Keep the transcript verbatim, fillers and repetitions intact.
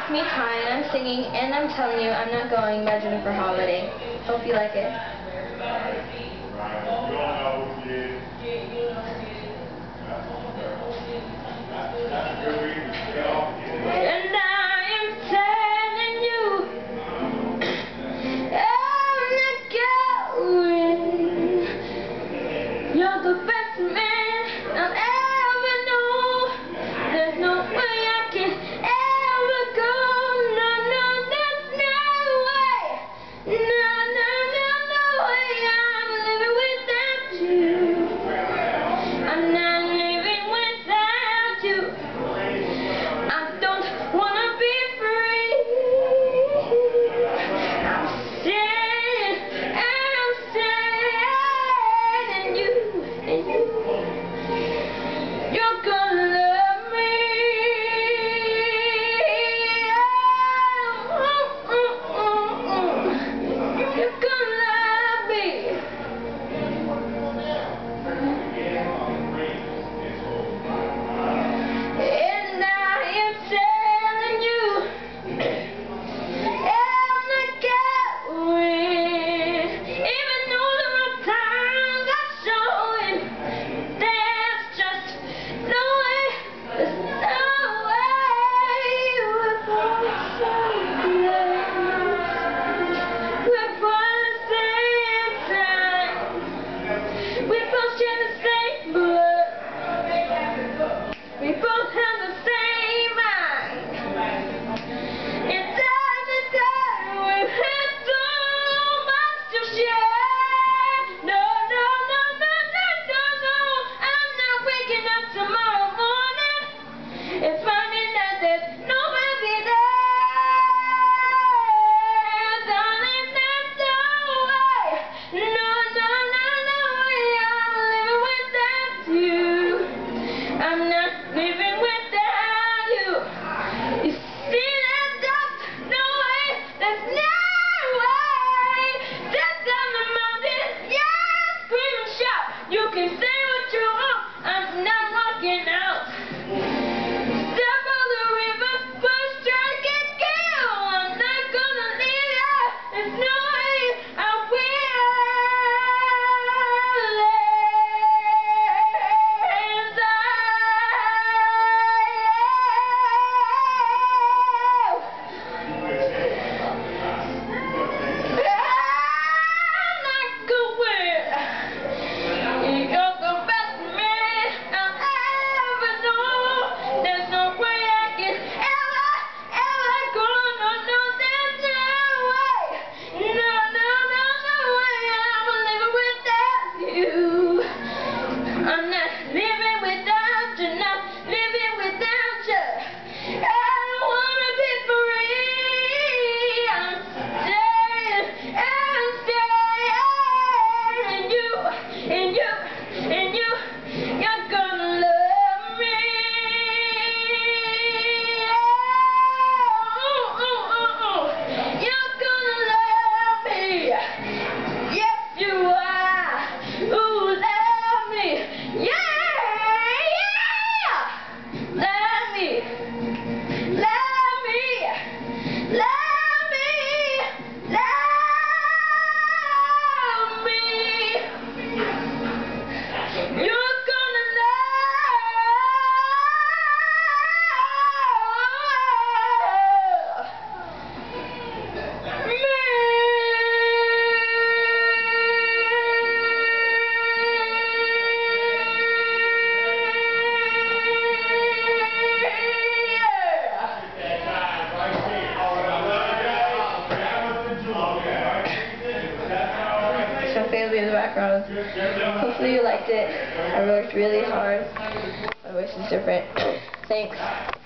it's me, Ty, and I'm singing, and I'm telling you, I'm Not Going by Jennifer Holiday. Hope you like it. And I am telling you, I'm not going. You're the best man I've ever known. There's no way I can ever go. No, no, there's no way. No, no, no, no way. I'm living without you. I'm not living without you. I don't wanna be free. I'm staying, I'm staying, and you, and you, you're gonna love me. Oh, oh, oh, oh. You're gonna love me. And I am telling you, I'm not going. Even though the rough times are showing, there's just no way, there's no way. We're both so close. We're both the same time. We both share the same blood. We both have the same mind. It doesn't matter, we've had so much to share. No, no, no, no, no, no, no. I'm not waking up tomorrow morning and finding that there's nobody there. Darling, there's no way. No, no, no, no way. I'm living without you. I'm not living without you. You see that dust? No way. There's no way. Step down the mountain. Yeah, scream and shout. You can say what you want. I'm not walking out. Step on the river. First try to get killed. I'm not gonna leave ya. There's no way I will. I'm not living without you, not living without you. I don't wanna be free. I'm staying, I'm staying, and you, and you, and you, you're gonna love me. Oh, oh, oh, oh. You're gonna love me. Yes, you are. Ooh, love me. Yeah, yeah! Love me, love me, love me, love me. You're gonna love me. Some family in the background. Hopefully you liked it. I worked really hard. My voice is different. Thanks.